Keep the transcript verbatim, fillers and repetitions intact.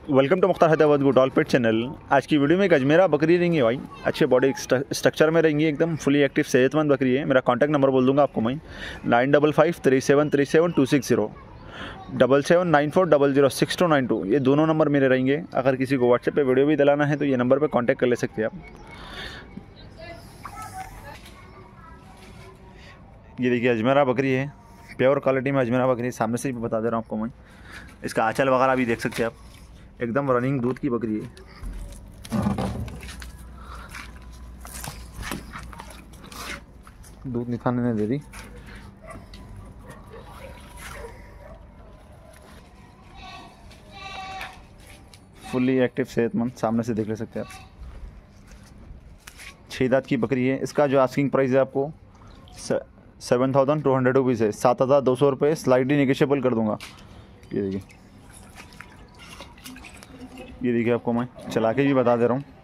Welcome to Mukhtar Hyderabad गुडॉल pet channel. आज की वीडियो में एक अजमेरा बकरी रहेंगी भाई, अच्छे बॉडी स्ट्रक्चर में रहेंगी, एकदम फुली एक्टिव सेहतमंद बकरी है। मेरा कॉन्टैक्ट नंबर बोल दूंगा आपको मैं, nine double five three seven three seven two six zero double seven nine four double zero six two nine two. ये दोनों नंबर मेरे रहेंगे। अगर किसी को व्हाट्सएप पे वीडियो भी दिलाना है तो ये नंबर पर कॉन्टैक्ट कर ले सकते हैं आप। ये देखिए अजमेरा बकरी है, प्योर क्वालिटी में अजमेरा बकरी है। सामने से ही बता दे रहा हूँ आपको मैं। इसका आंचल वगैरह भी देख सकते हैं आप, एकदम रनिंग दूध की बकरी है। दूध निकालने नहीं दे रही। फुल्ली एक्टिव सेहतमंद, सामने से देख ले सकते हैं आप। छः दांत की बकरी है। इसका जो आस्किंग प्राइस है आपको seven thousand two hundred rupees है। सात हज़ार दो सौ रुपये स्लाइडली निगेशियबल कर दूंगा। ये देखिए, ये देखिए आपको मैं चला के भी बता दे रहा हूँ।